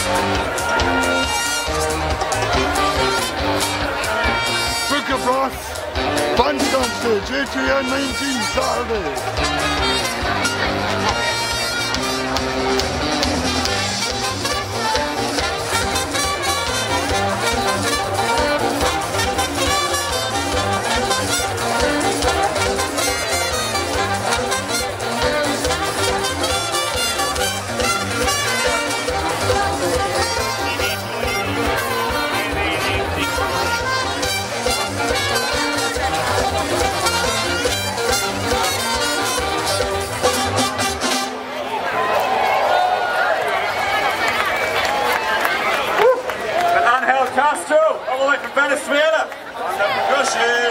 Booka Bandstand stage, 18/19 Saturday. Castro, all the way from Venezuela, on the percussion.